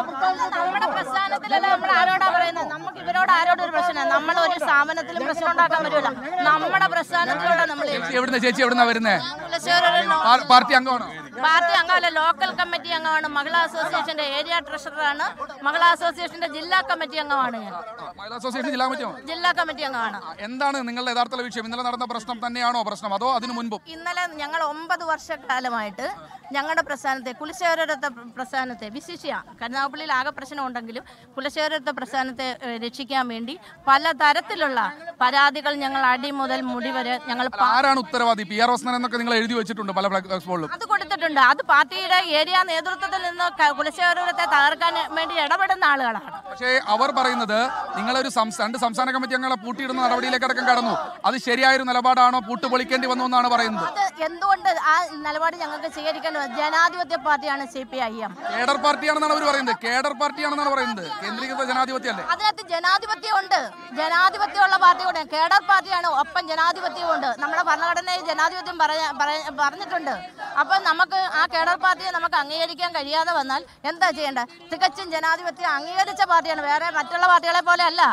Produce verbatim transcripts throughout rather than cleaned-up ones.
നമ്മുടെ പ്രസ്ഥാനത്തിലല്ല നമ്മൾ ആരോടാ പറയുന്നത്? നമുക്ക് ഇവരോട് ആരോടും ഒരു പ്രശ്നം, നമ്മൾ ഒരു സ്ഥാപനത്തിലും പ്രശ്നം ഉണ്ടാക്കാൻ പറ്റൂല. നമ്മുടെ പ്രസ്ഥാനത്തിലൂടെ നമ്മൾ ചേച്ചി എവിടുന്നാ വരുന്നേ? പാർട്ടി അംഗമാണോ? പാർട്ടി അംഗമല്ല, ലോക്കൽ കമ്മിറ്റി അംഗമാണ്. മഹിളാ അസോസിയേഷന്റെ ഏരിയ ട്രഷററാണ്. മഹിളാ അസോസിയേഷന്റെ ജില്ലാ കമ്മിറ്റി അംഗമാണ് ഞാൻ. മഹിളാ അസോസിയേഷൻ ജില്ലാ കമ്മിറ്റി ജില്ലാ കമ്മിറ്റി അംഗമാണ്. എന്താണ് നിങ്ങളുടെ യഥാർത്ഥ വിഷയം? ഇന്നലെ നടന്ന പ്രശ്നം തന്നെയാണോ പ്രശ്നം, അതോ അതിനു മുൻപും? ഇന്നലെ ഞങ്ങൾ ഒമ്പത് വർഷക്കാലമായിട്ട് ഞങ്ങളുടെ പ്രസ്ഥാനത്തെ, കുലശേഖരത്തെ പ്രസ്ഥാനത്തെ, വിശിഷ്യ കരുനാഗപ്പള്ളിയിൽ ആകെ പ്രശ്നം ഉണ്ടെങ്കിലും കുലശേഖരത്തെ പ്രസ്ഥാനത്തെ രക്ഷിക്കാൻ വേണ്ടി പല തരത്തിലുള്ള പരാതികൾ ഞങ്ങൾ അടി മുതൽ മുടി വരെ ഞങ്ങൾ. ആരാണ് ഉത്തരവാദി? പി ആർ വസന്തൻ എന്നൊക്കെ നിങ്ങൾ എഴുതി വെച്ചിട്ടുണ്ട് പല ഫ്ലെക്സുകളിലും. അത് കൊടുത്തിട്ടുണ്ട്. അത് പാർട്ടിയുടെ ഏരിയ നേതൃത്വത്തിൽ നിന്ന് കുലശേഖരത്തെ തകർക്കാൻ വേണ്ടി ഇടപെടുന്ന ആളുകളാണ്. പക്ഷേ അവർ പറയുന്നത് നിങ്ങളൊരു രണ്ട് സംസ്ഥാന കമ്മിറ്റി അംഗങ്ങളെ പൂട്ടിയിടുന്ന നടപടിയിലേക്ക് അടക്കം കടന്നു. അത് ശരിയായൊരു നിലപാടാണോ? പൂട്ട് പൊളിക്കേണ്ടി വന്നു എന്നാണ് പറയുന്നത്. എന്തുകൊണ്ട് ആ നിലപാട് ഞങ്ങൾക്ക് സ്വീകരിക്കേണ്ടത്? ജനാധിപത്യ പാർട്ടിയാണ് C P I M. Cadre പാർട്ടിയാണെന്നാണ് അവർ പറയുന്നത്. കേഡർ പാർട്ടിയാണെന്നാണ് പറയുന്നത്. കേന്ദ്രീകൃത ജനാധിപത്യം അല്ലേ? അതിനകത്ത് ജനാധിപത്യം ഉണ്ട്. ജനാധിപത്യമുള്ള പാർട്ടിയുണ്ട്. കേഡർ പാർട്ടിയാണ്, ഒപ്പം ജനാധിപത്യവും ഉണ്ട്. നമ്മുടെ ഭരണഘടനയിൽ ജനാധിപത്യം പറഞ്ഞിട്ടുണ്ട്. അപ്പൊ നമുക്ക് ആ കേഡർ പാർട്ടിയെ നമുക്ക് അംഗീകരിക്കാൻ കഴിയാതെ വന്നാൽ എന്താ ചെയ്യേണ്ടത്? തികച്ചും ജനാധിപത്യം അംഗീകരിച്ച പാർട്ടിയാണ്, വേറെ മറ്റുള്ള പാർട്ടികളെ പോലെ അല്ല.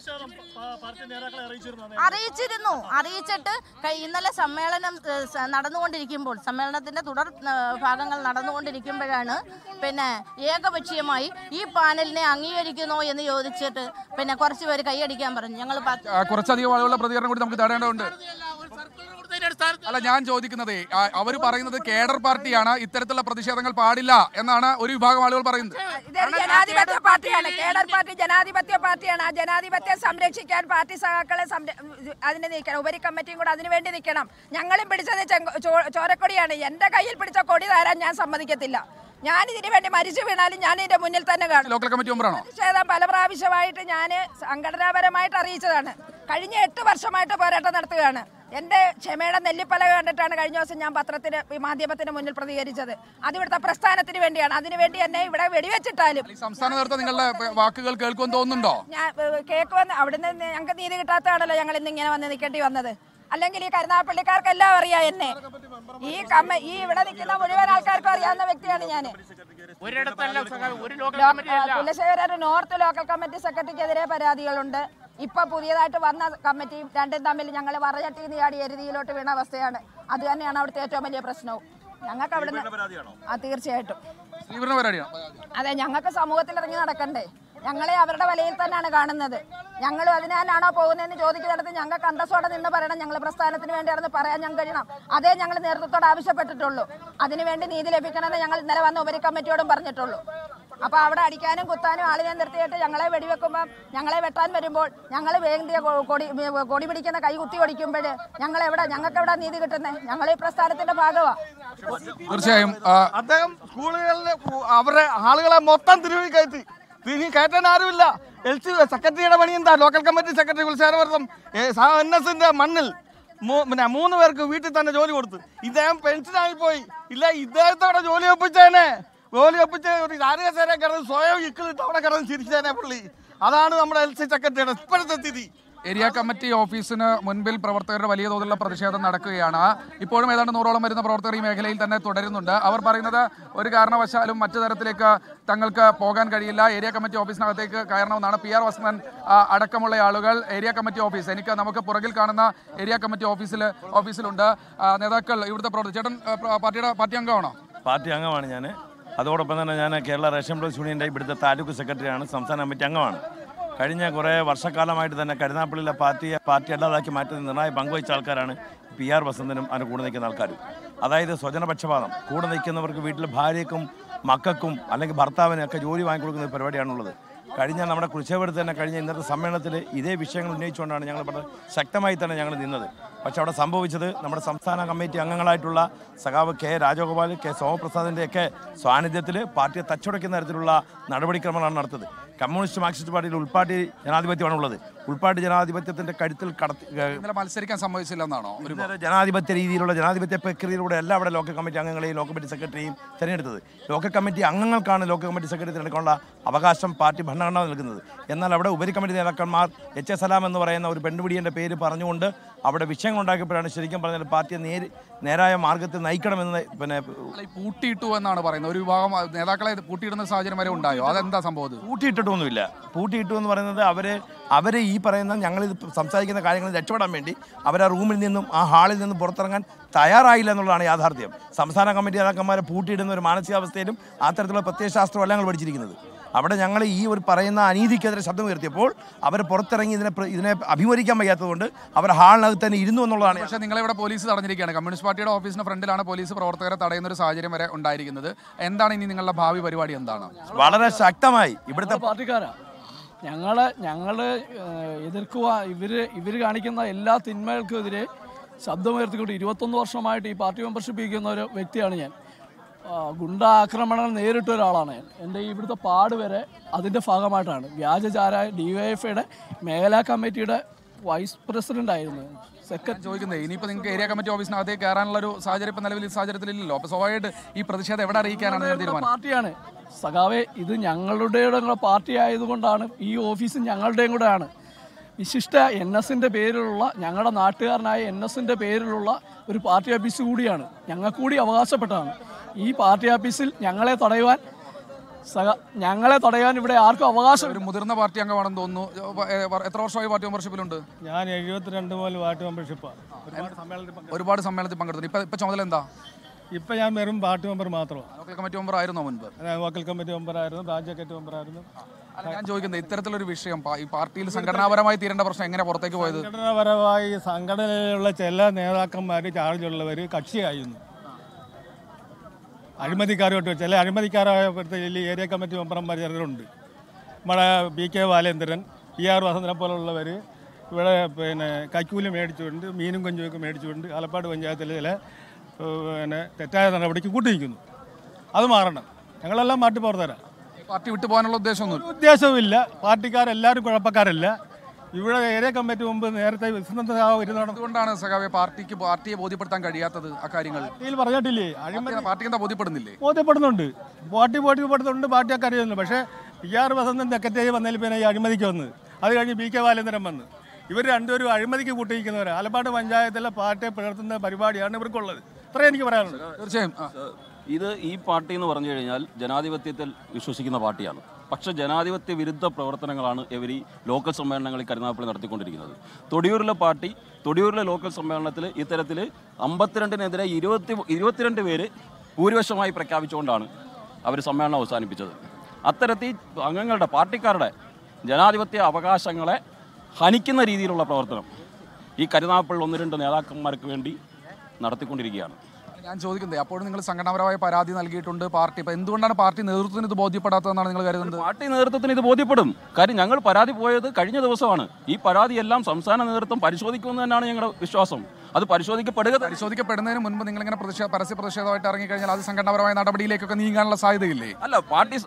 അറിയിച്ചിരുന്നു. അറിയിച്ചിട്ട് ഇന്നലെ സമ്മേളനം നടന്നുകൊണ്ടിരിക്കുമ്പോൾ, സമ്മേളനത്തിന്റെ തുടർ ഭാഗങ്ങൾ നടന്നുകൊണ്ടിരിക്കുമ്പോഴാണ് പിന്നെ ഏകപക്ഷീയമായി ഈ പാനലിനെ അംഗീകരിക്കുന്നോ എന്ന് ചോദിച്ചിട്ട് പിന്നെ കുറച്ച് പേര് കൈയടിക്കാൻ പറഞ്ഞു. ഞങ്ങൾ കുറച്ചധികം ആളുകളുടെ പ്രതികരണം കൂടി നമുക്ക് തടയേണ്ടതുണ്ട്. അല്ല, ഞാൻ ചോദിക്കുന്നത്, അവർ പറയുന്നത് കേഡർ പാർട്ടിയാണ്, ഇത്തരത്തിലുള്ള പ്രതിഷേധങ്ങൾ പാടില്ല എന്നാണ് ഒരു വിഭാഗം ആളുകൾ പറയുന്നത്. ജനാധിപത്യ പാർട്ടിയാണ് കേഡർ പാർട്ടി. ജനാധിപത്യ പാർട്ടിയാണ്. ആ ജനാധിപത്യം സംരക്ഷിക്കാൻ പാർട്ടി സഹാക്കളെ അതിന് നിൽക്കണം. ഉപരി കമ്മിറ്റിയും കൂടെ അതിനു വേണ്ടി നിൽക്കണം. ഞങ്ങളും പിടിച്ചത് ചോരക്കൊടിയാണ്. എന്റെ കയ്യിൽ പിടിച്ച കൊടി തരാൻ ഞാൻ സമ്മതിക്കത്തില്ല. ഞാൻ ഇതിനു വേണ്ടി മരിച്ചു വീണാലും ഞാൻ ഇതിന്റെ മുന്നിൽ തന്നെ കാണും. ലോക്കൽ കമ്മിറ്റി മെമ്പറാണോ? പ്രതിഷേധം പല പ്രാവശ്യമായിട്ട് ഞാൻ സംഘടനാപരമായിട്ട് അറിയിച്ചതാണ്. കഴിഞ്ഞ എട്ട് വർഷമായിട്ട് പോരാട്ടം നടത്തുകയാണ്. എന്റെ ക്ഷമയുടെ നെല്ലിപ്പല കണ്ടിട്ടാണ് കഴിഞ്ഞ ദിവസം ഞാൻ പത്രത്തിന് മാധ്യമത്തിന് മുന്നിൽ പ്രതികരിച്ചത്. അത് ഇവിടുത്തെ പ്രസ്ഥാനത്തിന് വേണ്ടിയാണ്. അതിനുവേണ്ടി എന്നെ ഇവിടെ വെടിവെച്ചിട്ടാലും സംസ്ഥാന നേതൃത്വം നിങ്ങളുടെ വാക്കുകൾ കേൾക്കുമെന്ന് തോന്നുന്നുണ്ടോ? ഞാൻ കേൾക്കുമെന്ന്. അവിടുന്ന് ഞങ്ങൾക്ക് നീതി കിട്ടാത്തതാണല്ലോ ഞങ്ങൾ ഇന്ന് ഇങ്ങനെ വന്ന് നിൽക്കേണ്ടി വന്നത്. അല്ലെങ്കിൽ ഈ കരുനാഗപ്പള്ളിക്കാർക്ക് എല്ലാം അറിയാം എന്നെ. ഈ കമ്മ ഈ ഇവിടെ നിൽക്കുന്ന മുഴുവൻ ആൾക്കാർക്കും അറിയാവുന്ന വ്യക്തിയാണ് ഞാൻ. കുലശേഖര നോർത്ത് ലോക്കൽ കമ്മിറ്റി സെക്രട്ടറിക്കെതിരെ പരാതികളുണ്ട്. ഇപ്പൊ പുതിയതായിട്ട് വന്ന കമ്മിറ്റിയും രണ്ടും തമ്മിൽ ഞങ്ങൾ വറചട്ടി നീയാടി എരുതിയിലോട്ട് വീണ അവസ്ഥയാണ്. അത് തന്നെയാണ് അവിടുത്തെ ഏറ്റവും വലിയ പ്രശ്നവും. ഞങ്ങൾക്ക് അവിടുന്ന് ആ തീർച്ചയായിട്ടും അതെ, ഞങ്ങൾക്ക് സമൂഹത്തിൽ ഇറങ്ങി നടക്കണ്ടേ? ഞങ്ങളെ അവരുടെ വലയിൽ തന്നെയാണ് കാണുന്നത്. ഞങ്ങൾ അതിനാണോ പോകുന്നതെന്ന് ചോദിക്കുന്നിടത്ത് ഞങ്ങൾക്ക് അന്തസ്സോടെ നിന്ന് പറയണം. ഞങ്ങൾ പ്രസ്ഥാനത്തിന് വേണ്ടിയാണെന്ന് പറയാൻ ഞങ്ങൾ കഴിയണം. അതേ ഞങ്ങൾ നേതൃത്വത്തോട് ആവശ്യപ്പെട്ടിട്ടുള്ളൂ. അതിനുവേണ്ടി നീതി ലഭിക്കണമെന്ന് ഞങ്ങൾ ഇന്നലെ വന്ന ഉപരി കമ്മിറ്റിയോടും പറഞ്ഞിട്ടുള്ളൂ. അപ്പൊ അവിടെ അടിക്കാനും കുത്താനും ആളിനെ നിർത്തിയിട്ട് ഞങ്ങളെ വെടിവെക്കുമ്പോൾ, ഞങ്ങളെ വെട്ടാൻ വരുമ്പോൾ, ഞങ്ങൾ വേണ്ടിയ കൊടി കൊടി പിടിക്കുന്ന കൈ കുത്തി ഓടിക്കുമ്പോൾ ഞങ്ങൾ എവിടെ ഞങ്ങൾക്ക് എവിടെ നീതി കിട്ടുന്നത്? ഞങ്ങൾ ഈ പ്രസ്ഥാനത്തിന്റെ ഭാഗമാണ്. തീർച്ചയായും അദ്ദേഹം സ്കൂളുകളിൽ അവരെ ആളുകളെ മൊത്തം തിരുവി കയറ്റി തിരികെ കയറ്റാൻ ആരുമില്ല. എൽ സി സെക്രട്ടറിയുടെ പണി എന്താ? ലോക്കൽ കമ്മിറ്റി സെക്രട്ടറി കുലശേഖരവർഷം എൻ എസിന്റെ മണ്ണിൽ പിന്നെ മൂന്ന് പേർക്ക് വീട്ടിൽ തന്നെ ജോലി കൊടുത്തു. ഇദ്ദേഹം പെൻഷനായി പോയി. ഇല്ല, ഇദ്ദേഹത്തോടെ ജോലി ഒപ്പിച്ചേനെ. ജോലി ഒപ്പിച്ച് ഒരു ചാരകസേന കിടന്ന് സ്വയം ഇക്കിളിട്ട് അവിടെ കിടന്ന് ചിരിച്ചേനെ പുള്ളി. അതാണ് നമ്മുടെ എൽ സി സെക്രട്ടറിയുടെ ഇപ്പോഴത്തെ സ്ഥിതി. ഏരിയ കമ്മിറ്റി ഓഫീസിന് മുൻപിൽ പ്രവർത്തകരുടെ വലിയ തോതിലുള്ള പ്രതിഷേധം നടക്കുകയാണ്. ഇപ്പോഴും ഏതാണ്ട് നൂറോളം വരുന്ന പ്രവർത്തകർ ഈ മേഖലയിൽ തന്നെ തുടരുന്നുണ്ട്. അവർ പറയുന്നത് ഒരു കാരണവശാലും മറ്റു തരത്തിലേക്ക് തങ്ങൾക്ക് പോകാൻ കഴിയില്ല, ഏരിയ കമ്മിറ്റി ഓഫീസിനകത്തേക്ക് കയറണമെന്നാണ്. പി ആർ വസന്തൻ അടക്കമുള്ള ആളുകൾ ഏരിയ കമ്മിറ്റി ഓഫീസ്, എനിക്ക് നമുക്ക് പുറകിൽ കാണുന്ന ഏരിയ കമ്മിറ്റി ഓഫീസിൽ ഓഫീസിലുണ്ട്. നേതാക്കൾ ഇവിടുത്തെ പ്രവർത്തകർ. ചേട്ടൻ പാർട്ടിയുടെ പാർട്ടി അംഗമാണോ? പാർട്ടി അംഗമാണ് ഞാൻ. അതോടൊപ്പം തന്നെ ഞാൻ കേരള റേഷൻ എംപ്ലോയീസ് യൂണിയൻ്റെ ഇവിടുത്തെ താലൂക്ക് സെക്രട്ടറിയാണ്, സംസ്ഥാന കമ്മിറ്റി അംഗമാണ്. കഴിഞ്ഞ കുറേ വർഷക്കാലമായിട്ട് തന്നെ കരുനാഗപ്പള്ളിയിലെ പാർട്ടിയെ പാർട്ടി അല്ലാതാക്കി മാറ്റുന്ന നിർണായ പങ്കുവഹിച്ച ആൾക്കാരാണ് പി ആർ വസന്തനും അതിന് കൂടെ നിൽക്കുന്ന ആൾക്കാരും. അതായത് സ്വജനപക്ഷപാതം. കൂടെ നിൽക്കുന്നവർക്ക് വീട്ടിൽ ഭാര്യയ്ക്കും മക്കൾക്കും അല്ലെങ്കിൽ ഭർത്താവിനൊക്കെ ജോലി വാങ്ങിക്കൊടുക്കുന്ന പരിപാടിയാണുള്ളത്. കഴിഞ്ഞ നമ്മുടെ കുരിശേവരത്ത് തന്നെ കഴിഞ്ഞ ഇന്നത്തെ സമ്മേളനത്തിൽ ഇതേ വിഷയങ്ങൾ ഉന്നയിച്ചുകൊണ്ടാണ് ഞങ്ങൾ വളരെ ശക്തമായി തന്നെ ഞങ്ങൾ നിന്നത്. പക്ഷെ അവിടെ സംഭവിച്ചത് നമ്മുടെ സംസ്ഥാന കമ്മിറ്റി അംഗങ്ങളായിട്ടുള്ള സഖാവ് കെ രാജഗോപാൽ, കെ സോമപ്രസാദിൻ്റെയൊക്കെ സാന്നിധ്യത്തിൽ പാർട്ടിയെ തച്ചുടയ്ക്കുന്ന തരത്തിലുള്ള നടപടിക്രമങ്ങളാണ് നടത്തുന്നത്. കമ്മ്യൂണിസ്റ്റ് മാർക്സിസ്റ്റ് പാർട്ടിയിൽ ഉൾപാർട്ടി ജനാധിപത്യമാണുള്ളത്. ഉൾപാർട്ടി ജനാധിപത്യത്തിന്റെ കരുത്തിൽ കടത്തി മത്സരിക്കാൻ സംഭവിച്ചില്ലെന്നാണോ? ജനാധിപത്യ രീതിയിലുള്ള ജനാധിപത്യ പ്രക്രിയയിലൂടെ അല്ല അവിടെ ലോക്കൽ കമ്മിറ്റി അംഗങ്ങളെയും ലോക്കൽ കമ്മിറ്റി സെക്രട്ടറിയും തിരഞ്ഞെടുത്തത്. ലോക്കൽ കമ്മിറ്റി അംഗങ്ങൾക്കാണ് ലോക്കൽ കമ്മിറ്റി സെക്രട്ടറി തിരഞ്ഞെടുക്കാനുള്ള അവകാശം പാർട്ടി ഭരണ ഭരണഘടന നൽകുന്നത്. എന്നാൽ അവിടെ ഉപരിക്കമ്മിറ്റി നേതാക്കന്മാർ എച്ച് എസ് സലാം എന്ന് പറയുന്ന ഒരു പെൺപിടിയൻ്റെ പേര് പറഞ്ഞുകൊണ്ട് അവിടെ വിഷയങ്ങൾ ഉണ്ടാക്കിയപ്പോഴാണ് ശരിക്കും പറഞ്ഞാൽ പാർട്ടിയെ നേര് നേരായ മാർഗ്ഗത്തിൽ നയിക്കണമെന്ന് പിന്നെ പൂട്ടിയിട്ടു എന്നാണ് പറയുന്നത്. ഒരു വിഭാഗം നേതാക്കളെ പൂട്ടിയിടുന്ന സാഹചര്യം വരെ ഉണ്ടായോ? അതെന്താ സംഭവം? പൂട്ടിയിട്ടിട്ടൊന്നുമില്ല. പൂട്ടിയിട്ടു എന്ന് പറയുന്നത് അവർ അവർ ഈ പറയുന്ന ഞങ്ങളിത് സംസാരിക്കുന്ന കാര്യങ്ങളിൽ രക്ഷപ്പെടാൻ വേണ്ടി അവർ ആ റൂമിൽ നിന്നും ആ ഹാളിൽ നിന്നും പുറത്തിറങ്ങാൻ തയ്യാറായില്ല എന്നുള്ളതാണ് യാഥാർത്ഥ്യം. സംസ്ഥാന കമ്മിറ്റി നേതാക്കന്മാരെ പൂട്ടിയിടുന്ന ഒരു മാനസികാവസ്ഥയിലും ആ തരത്തിലുള്ള പ്രത്യയശാസ്ത്രമല്ല ഞങ്ങൾ പഠിച്ചിരിക്കുന്നത്. അവിടെ ഞങ്ങൾ ഈ ഒരു പറയുന്ന അനീതിക്കെതിരെ ശബ്ദം ഉയർത്തിയപ്പോൾ അവർ പുറത്തിറങ്ങി ഇതിനെ ഇതിനെ അഭിമുഖീകരിക്കാൻ വയ്യാത്തതുകൊണ്ട് അവർ ഹാളിനകത്ത് തന്നെ ഇരുന്നു എന്നുള്ളതാണ്. പക്ഷേ നിങ്ങളിവിടെ പോലീസ് തടഞ്ഞിരിക്കുകയാണ്. കമ്മ്യൂണിസ്റ്റ് പാർട്ടിയുടെ ഓഫീസിന് ഫ്രണ്ടിലാണ് പോലീസ് പ്രവർത്തകരെ തടയുന്ന ഒരു സാഹചര്യം വരെ ഉണ്ടായിരിക്കുന്നത്. എന്താണ് ഇനി നിങ്ങളുടെ ഭാവി പരിപാടി? എന്താണ്? വളരെ ശക്തമായി ഇവിടുത്തെ പാർട്ടിക്കാരാ ഞങ്ങളെ ഞങ്ങൾ എതിർക്കുക. ഇവർ ഇവർ കാണിക്കുന്ന എല്ലാ തിന്മകൾക്കെതിരെ ശബ്ദമുയർത്തിക്കൊണ്ട് ഇരുപത്തൊന്ന് വർഷമായിട്ട് ഈ പാർട്ടി മെമ്പർഷിപ്പ് ചെയ്യുന്ന ഒരു വ്യക്തിയാണ് ഞാൻ. ഗുണ്ട ആക്രമണങ്ങൾ നേരിട്ട ഒരാളാണ് ഞാൻ. എൻ്റെ ഇവിടുത്തെ പാട് വരെ അതിൻ്റെ ഭാഗമായിട്ടാണ്. വ്യാജചാര ഡി വൈ എഫ് ഐയുടെ മേഖലാ കമ്മിറ്റിയുടെ വൈസ് പ്രസിഡന്റ് ആയിരുന്നു. സെക്രട്ടറി ചോദിക്കുന്നത് ഇനിയിപ്പോൾ നിങ്ങൾക്ക് ഏരിയ കമ്മിറ്റി ഓഫീസിനകത്തേക്ക് കയറാനുള്ള ഒരു സാഹചര്യം ഇപ്പം നിലവിൽ ഈ സാഹചര്യത്തിലില്ലല്ലോ. അപ്പോൾ സ്വാഭാവികമായിട്ട് ഈ പ്രതിഷേധം എവിടെ അറിയിക്കാനാണ് തീരുമാനം? പാർട്ടിയാണ് സഖാവെ, ഇത് ഞങ്ങളുടെ പാർട്ടി ആയതുകൊണ്ടാണ് ഈ ഓഫീസ് ഞങ്ങളുടെയും കൂടെയാണ്. വിശിഷ്ട എൻ എസിൻ്റെ പേരിലുള്ള ഞങ്ങളുടെ നാട്ടുകാരനായ എൻ എസിൻ്റെ പേരിലുള്ള ഒരു പാർട്ടി ഓഫീസ് കൂടിയാണ്. ഞങ്ങൾക്ക് കൂടി അവകാശപ്പെട്ടതാണ്. ഈ പാർട്ടി ഓഫീസിൽ ഞങ്ങളെ തടയുവാൻ സഹ ഞങ്ങളെ തടയാൻ ഇവിടെ ആർക്കും അവകാശം. ഒരു മുതിർന്ന പാർട്ടി അംഗമാണെന്ന് തോന്നുന്നു. എത്ര വർഷമായി പാർട്ടി മെമ്പർഷിപ്പിലുണ്ട്? ഞാൻ എഴുപത്തിരണ്ട് മുതൽ പാർട്ടി മെമ്പർഷിപ്പാണ്. ഒരുപാട് സമ്മേളനത്തിൽ പങ്കെടുത്തു. ഇപ്പം ഇപ്പം ചുമതല എന്താ? ഇപ്പം ഞാൻ വെറും പാർട്ടി മെമ്പർ മാത്രമാണ്. ലോക്കൽ കമ്മിറ്റി മെമ്പർ ആയിരുന്നോ മുൻപ്? ലോക്കൽ കമ്മിറ്റി മെമ്പറായിരുന്നു, ബ്രാഞ്ച് സെക്രട്ടറി മെമ്പറായിരുന്നു. ഞാൻ ചോദിക്കുന്നത് ഇത്തരത്തിലൊരു വിഷയം ഈ പാർട്ടിയിൽ സംഘടനാപരമായി തീരേണ്ട പ്രശ്നം എങ്ങനെ പുറത്തേക്ക് പോയത്? സംഘടനാപരമായി സംഘടനയിലുള്ള ചില നേതാക്കന്മാർ ചാർജുള്ളവർ കക്ഷിയായിരുന്നു. അഴിമതിക്കാരോട്ട് ചില അഴിമതിക്കാരായപ്പോഴത്തെ ഏരിയ കമ്മിറ്റി മെമ്പർമാർ ചിലരുണ്ട്. നമ്മുടെ B K Balendran, P R വസന്തനെ പോലുള്ളവർ ഇവിടെ പിന്നെ കൈക്കൂലി മേടിച്ചുകൊണ്ട് മീനും കൊഞ്ചുമൊക്കെ മേടിച്ചുകൊണ്ട് ആലപ്പാട് പഞ്ചായത്തിലെ ചില പിന്നെ തെറ്റായ നടപടിക്ക് കൂട്ടിയിരിക്കുന്നു. അത് മാറണം. ഞങ്ങളെല്ലാം പാർട്ടി പുറത്തരാം. പാർട്ടി വിട്ടു പോകാനുള്ള ഉദ്ദേശമൊന്നും ഉദ്ദേശവുമില്ല. പാർട്ടിക്കാരെല്ലാവരും കുഴപ്പക്കാരല്ല. ഇവിടെ ഏരിയ കമ്മിറ്റി മുമ്പ് നേരത്തെ അതുകൊണ്ടാണ് സഖാവെ പാർട്ടിക്ക് പാർട്ടിയെ ബോധ്യപ്പെടുത്താൻ കഴിയാത്തത്. ആ കാര്യങ്ങൾ പാർട്ടിയിൽ പറഞ്ഞിട്ടില്ലേ? അഴിമതി പാർട്ടിക്ക് എന്താ ബോധ്യപ്പെടുന്നില്ലേ? ബോധ്യപ്പെടുന്നുണ്ട്. പാർട്ടി ബോധ്യപ്പെടുന്നുണ്ട്. പാർട്ടിയൊക്കെ അറിയുന്നു. പക്ഷേ പി ആർ വസന്തൻ സെക്രട്ടറി വന്നതിൽ പിന്നെ ഈ അഴിമതിക്ക് വന്ന് അത് കഴിഞ്ഞ് ബി കെ ബാലേന്ദ്രൻ വന്ന് ഇവർ രണ്ടുപേരും അഴിമതിക്ക് കൂട്ടിയിരിക്കുന്നവർ. ആലപ്പാട് പഞ്ചായത്തിലെ പാർട്ടിയെ പുലർത്തുന്ന പരിപാടിയാണ് ഇവർക്കുള്ളത്. ഇത്രയും എനിക്ക് പറയാനുള്ളത്. തീർച്ചയായും ഇത് ഈ പാർട്ടി എന്ന് പറഞ്ഞു കഴിഞ്ഞാൽ ജനാധിപത്യത്തിൽ വിശ്വസിക്കുന്ന പാർട്ടിയാണ്. പക്ഷേ ജനാധിപത്യ വിരുദ്ധ പ്രവർത്തനങ്ങളാണ് ഇവർ ഈ ലോക്കൽ സമ്മേളനങ്ങളിൽ കരുനാഗപ്പള്ളി നടത്തിക്കൊണ്ടിരിക്കുന്നത്. തൊടിയൂരിലെ പാർട്ടി തൊടിയൂരിലെ ലോക്കൽ സമ്മേളനത്തിൽ ഇത്തരത്തിൽ അമ്പത്തിരണ്ടിനെതിരെ ഇരുപത്തി ഇരുപത്തിരണ്ട് പേര് ഭൂരിപക്ഷമായി പ്രഖ്യാപിച്ചുകൊണ്ടാണ് അവർ സമ്മേളനം അവസാനിപ്പിച്ചത്. അത്തരത്തിൽ അംഗങ്ങളുടെ പാർട്ടിക്കാരുടെ ജനാധിപത്യ അവകാശങ്ങളെ ഹനിക്കുന്ന രീതിയിലുള്ള പ്രവർത്തനം ഈ കരുനാഗപ്പള്ളി ഒന്ന് രണ്ട് നേതാക്കന്മാർക്ക് വേണ്ടി നടത്തിക്കൊണ്ടിരിക്കുകയാണ്. ഞാൻ ചോദിക്കുന്നത് അപ്പോഴും നിങ്ങൾ സംഘടനാപരമായ പരാതി നൽകിയിട്ടുണ്ട് പാർട്ടി. അപ്പോൾ എന്തുകൊണ്ടാണ് പാർട്ടി നേതൃത്വത്തിന് ഇത് ബോധ്യപ്പെടാത്തതെന്നാണ് നിങ്ങൾ കരുതുന്നത്? പാർട്ടി നേതൃത്വത്തിന് ഇത് ബോധ്യപ്പെടും. കാര്യം ഞങ്ങൾ പരാതി പോയത് കഴിഞ്ഞ ദിവസമാണ്. ഈ പരാതിയെല്ലാം സംസ്ഥാന നേതൃത്വം പരിശോധിക്കുമെന്ന് തന്നെയാണ് ഞങ്ങളുടെ വിശ്വാസം. അത് പരിശോധിക്കപ്പെടുക പരിശോധിക്കപ്പെടുന്നതിന് മുൻപ് നിങ്ങളിങ്ങനെ പ്രതിഷേധ പരസ്യ പ്രതിഷേധമായിട്ട് ഇറങ്ങിക്കഴിഞ്ഞാൽ അത് സംഘടനാപരമായ നടപടിയിലേക്കൊക്കെ നീങ്ങാനുള്ള സാധ്യതയില്ലേ? അല്ല, പാർട്ടി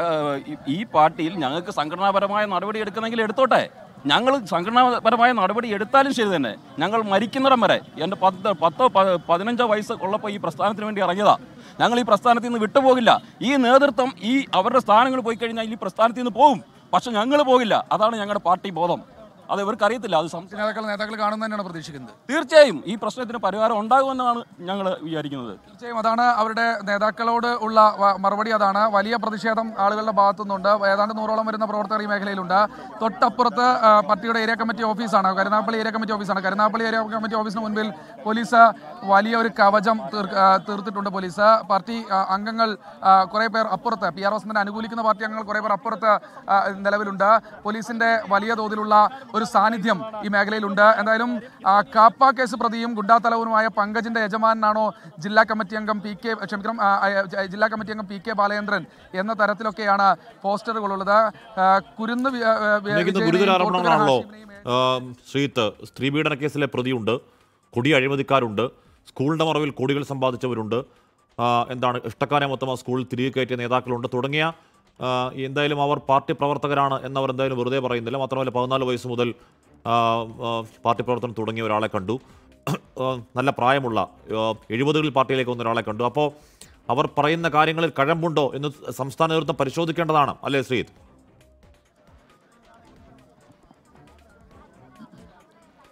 ഈ പാർട്ടിയിൽ ഞങ്ങൾക്ക് സംഘടനാപരമായ നടപടി എടുക്കണമെങ്കിൽ എടുത്തോട്ടെ. ഞങ്ങൾ സംഘടനാപരമായ നടപടി എടുത്താലും ശരി തന്നെ ഞങ്ങൾ മരിക്കുന്നിടം വരെ എൻ്റെ പത്ത് പത്തോ പതിനഞ്ചോ വയസ്സ് ഉള്ളപ്പോൾ ഈ പ്രസ്ഥാനത്തിന് വേണ്ടി ഇറങ്ങിയതാണ്. ഞങ്ങൾ ഈ പ്രസ്ഥാനത്തിൽ നിന്ന് വിട്ടുപോകില്ല. ഈ നേതൃത്വം ഈ അവരുടെ സ്ഥാനങ്ങൾ പോയി കഴിഞ്ഞാൽ ഈ പ്രസ്ഥാനത്തിൽ നിന്ന് പോകും. പക്ഷെ ഞങ്ങൾ പോകില്ല. അതാണ് ഞങ്ങളുടെ പാർട്ടി ബോധം. അത് ഇവർക്ക് അറിയത്തില്ല. അത് നേതാക്കൾ നേതാക്കൾ കാണുന്നത് തന്നെയാണ് പ്രതീക്ഷിക്കുന്നത്. തീർച്ചയായും ഈ പ്രശ്നത്തിന് പരിഹാരം ഉണ്ടാകുമെന്നാണ് ഞങ്ങൾ വിചാരിക്കുന്നത്. തീർച്ചയായും അതാണ് അവരുടെ നേതാക്കളോട് ഉള്ള മറുപടി. അതാണ് വലിയ പ്രതിഷേധം ആളുകളുടെ ഭാഗത്തുനിന്നുണ്ട്. ഏതാണ്ട് നൂറോളം വരുന്ന പ്രവർത്തകർ ഈ മേഖലയിലുണ്ട്. തൊട്ടപ്പുറത്ത് പാർട്ടിയുടെ ഏരിയ കമ്മിറ്റി ഓഫീസാണ്, കരുനാഗപ്പള്ളി ഏരിയ കമ്മിറ്റി ഓഫീസാണ്. കരുനാഗപ്പള്ളി ഏരിയ കമ്മിറ്റി ഓഫീസിന് മുൻപിൽ പോലീസ് വലിയ ഒരു കവചം തീർത്തിട്ടുണ്ട്. പോലീസ് പാർട്ടി അംഗങ്ങൾ കുറേ പേർ അപ്പുറത്ത്, പി ആർ വസന്തനെ അനുകൂലിക്കുന്ന പാർട്ടി അംഗങ്ങൾ കുറേ പേർ അപ്പുറത്ത് നിലവിലുണ്ട്. പോലീസിന്റെ വലിയ തോതിലുള്ള ഒരു സാന്നിധ്യം ഈ മേഖലയിലുണ്ട്. എന്തായാലും കാപ്പ കേസ് പ്രതിയും ഗുണ്ടാത്തലവനുമായ പങ്കജിന്റെ യജമാനാണോ ജില്ലാ കമ്മിറ്റി അംഗം പി കെ ക്ഷമിക്കണം ജില്ലാ കമ്മിറ്റി അംഗം പി കെ ബാലചന്ദ്രൻ എന്ന തരത്തിലൊക്കെയാണ് പോസ്റ്ററുകളുള്ളത്. കുരുന്ന് ഗുരുതരാരോപണങ്ങളാണല്ലോ ശ്രീത്ത്. സ്ത്രീപീഡന കേസിലെ പ്രതിയുണ്ട്, കൊടിയ അഴിമതിക്കാരുണ്ട്, സ്കൂളിൻ്റെ മറവിൽ കോടികൾ സമ്പാദിച്ചവരുണ്ട്, എന്താണ് ഇഷ്ടക്കാരെ മൊത്തം ആ സ്കൂളിൽ തിരികെ കയറ്റിയ നേതാക്കളുണ്ട് തുടങ്ങിയ എന്തായാലും അവർ പാർട്ടി പ്രവർത്തകരാണ് എന്നവർ എന്തായാലും വെറുതെ പറയുന്നില്ല. മാത്രമല്ല പതിനാല് വയസ്സ് മുതൽ പാർട്ടി പ്രവർത്തനം തുടങ്ങിയ ഒരാളെ കണ്ടു. നല്ല പ്രായമുള്ള എഴുപതുകളിൽ പാർട്ടിയിലേക്ക് വന്ന ഒരാളെ കണ്ടു. അപ്പോൾ അവർ പറയുന്ന കാര്യങ്ങളിൽ കഴമ്പുണ്ടോ എന്ന് സംസ്ഥാന നേതൃത്വം പരിശോധിക്കേണ്ടതാണ്, അല്ലേ ശ്രീത്?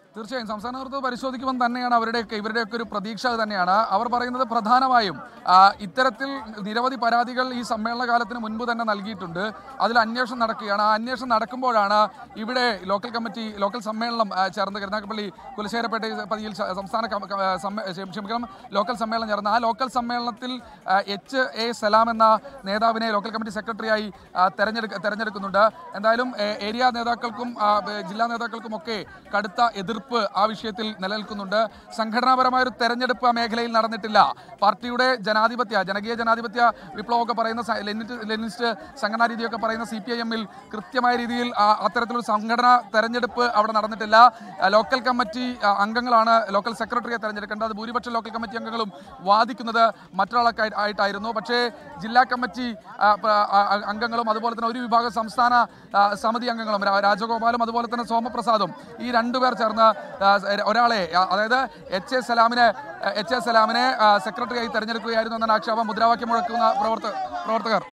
തീർച്ചയായും സംസ്ഥാന നേതൃത്വം പരിശോധിക്കുമ്പോൾ തന്നെയാണ് അവരുടെയൊക്കെ ഇവരുടെയൊക്കെ ഒരു പ്രതീക്ഷ തന്നെയാണ്. അവർ പറയുന്നത് പ്രധാനമായും ഇത്തരത്തിൽ നിരവധി പരാതികൾ ഈ സമ്മേളന കാലത്തിന് മുൻപ് തന്നെ നൽകിയിട്ടുണ്ട്. അതിൽ അന്വേഷണം നടക്കുകയാണ്. ആ അന്വേഷണം നടക്കുമ്പോഴാണ് ഇവിടെ ലോക്കൽ കമ്മിറ്റി ലോക്കൽ സമ്മേളനം ചേർന്ന് കരുനാഗപ്പള്ളി കുലശേഖരപ്പേട്ട പതിയിൽ സംസ്ഥാന ക്ഷമിക്കണം ലോക്കൽ സമ്മേളനം ചേർന്ന് ആ ലോക്കൽ സമ്മേളനത്തിൽ എച്ച് എ സലാം എന്ന നേതാവിനെ ലോക്കൽ കമ്മിറ്റി സെക്രട്ടറിയായി തെരഞ്ഞെടുക്ക തെരഞ്ഞെടുക്കുന്നുണ്ട്. എന്തായാലും ഏരിയ നേതാക്കൾക്കും ജില്ലാ നേതാക്കൾക്കും ഒക്കെ കടുത്ത എതിർപ്പ് ആ വിഷയത്തിൽ നിലനിൽക്കുന്നുണ്ട്. സംഘടനാപരമായ ഒരു തെരഞ്ഞെടുപ്പ് ആ മേഖലയിൽ നടന്നിട്ടില്ല. പാർട്ടിയുടെ ജനാധിപത്യ ജനകീയ ജനാധിപത്യ വിപ്ലവമൊക്കെ പറയുന്ന ലെനിനിസ്റ്റ് സംഘടനാ രീതിയൊക്കെ പറയുന്ന സി പി ഐ എമ്മിൽ കൃത്യമായ രീതിയിൽ അത്തരത്തിലൊരു സംഘടനാ തെരഞ്ഞെടുപ്പ് അവിടെ നടന്നിട്ടില്ല. ലോക്കൽ കമ്മിറ്റി അംഗങ്ങളാണ് ലോക്കൽ സെക്രട്ടറിയെ തെരഞ്ഞെടുക്കേണ്ടത്. അത് ഭൂരിപക്ഷം ലോക്കൽ കമ്മിറ്റി അംഗങ്ങളും വാദിക്കുന്നത് മറ്റൊരാളൊക്കെ ആയിട്ടായിരുന്നു. പക്ഷേ ജില്ലാ കമ്മിറ്റി അംഗങ്ങളും അതുപോലെ തന്നെ ഒരു വിഭാഗം സംസ്ഥാന സമിതി അംഗങ്ങളും രാജഗോപാലും അതുപോലെ തന്നെ സോമപ്രസാദും ഈ രണ്ടുപേർ ചേർന്ന് ഒരാളെ അതായത് എച്ച് എ സലാമിനെ എച്ച് എ സലാമിനെ സെക്രട്ടറിയായി തെരഞ്ഞെടുക്കുകയായിരുന്നു എന്നാണ് ആക്ഷേപം. മുദ്രാവാക്യം മുഴക്കുന്ന പ്രവർത്തകർ